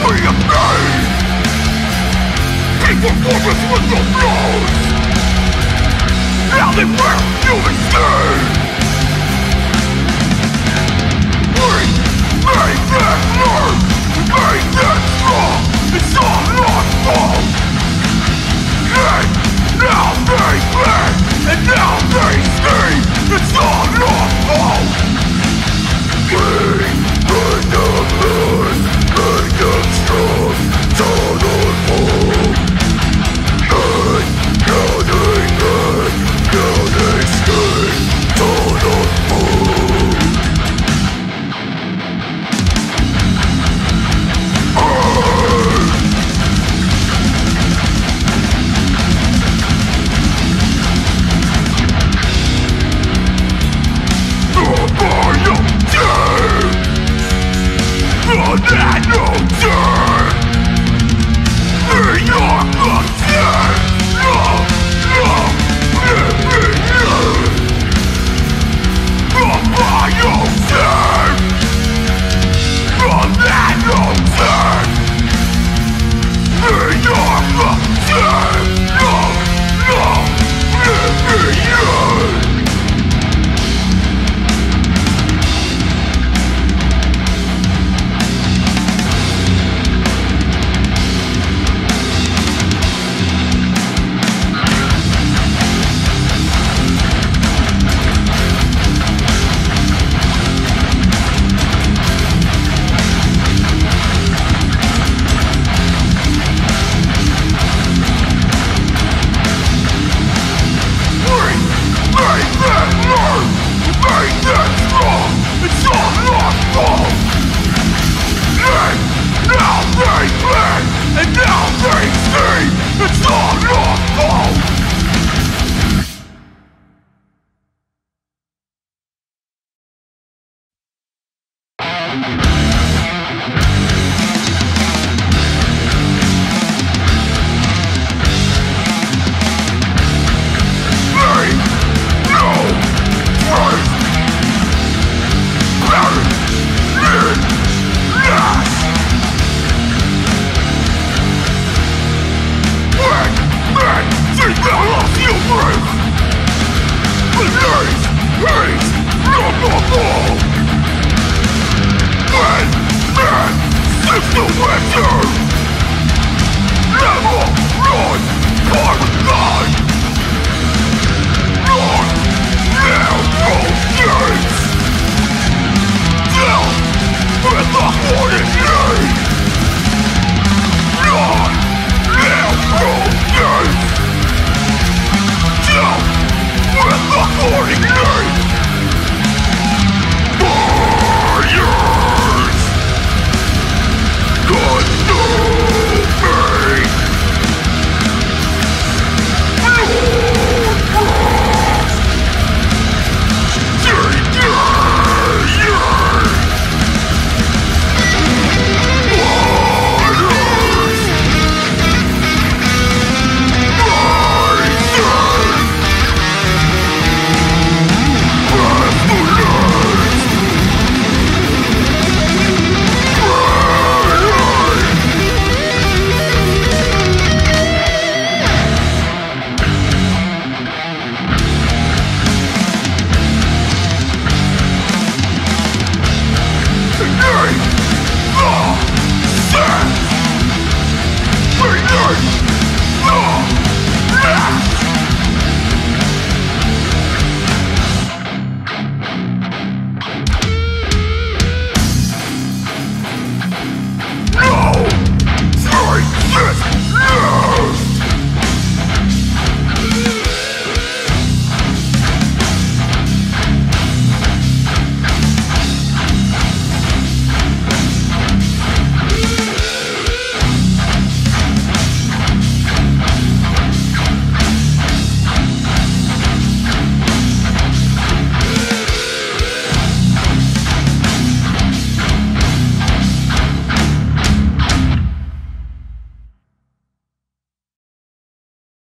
We have made people fortress with the blows. Now they wear human skin. We made them learn. We made them strong. It's all our fault. And now they play. And now they see. It's all our fault. We made them learn. Made them strong. Turn on fall. And now they learn. Now they see. Turn on fall. With the hornet